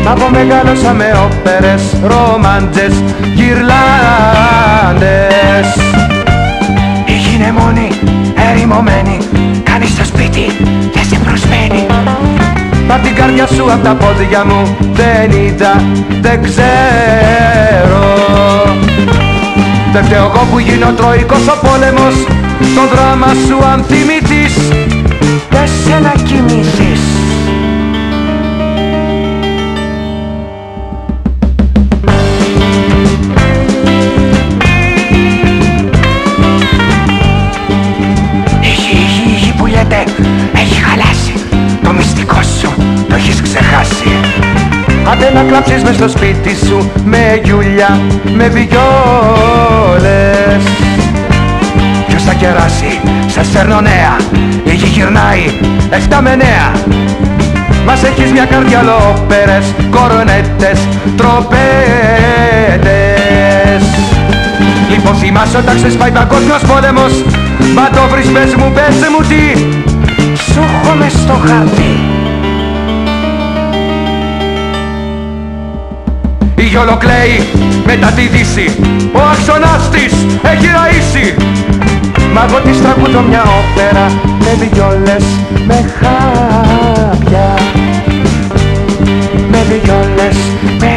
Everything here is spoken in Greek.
Από μεγάλωσα με όπερες, ρομάντζες, γυρλάντες. Η γη είναι μόνη, ερημωμένη, κανείς στο σπίτι δεν σε προσμένει. Απ' την καρδιά σου, απ' τα πόδια μου δεν είδα, δεν ξέρω. Δεν φταίω εγώ που γίνω τροϊκός ο πόλεμος, το δράμα σου αν θυμηθείς, Πες να κοιμηθείς. Η γη που λέτε έχει χαλάσει, το μυστικό σου το έχεις ξεχάσει. άντε να κλάψεις μες στο σπίτι σου με γιούλια, με βιόλες. Ποιος θα κεράσει, σας φέρνω νέα, η γη γυρνάει 7 με 9. Μας έχεις μια καρδιά λόπερες, κορονέτες, τροπέτες. Λοιπόν θυμάσαι όταν ξεσπάει παγκόσμιος πόλεμος, μα το βρεις, πες μου τι σου έχω μες στο χαρτί. Η γη ολοκλαίει μετά τη Δύση, ο άξονας της έχει ραΐσει. Μα εγώ της τραγουδώ μια όπερα με βιόλες, με χάπια, Με βιόλες, με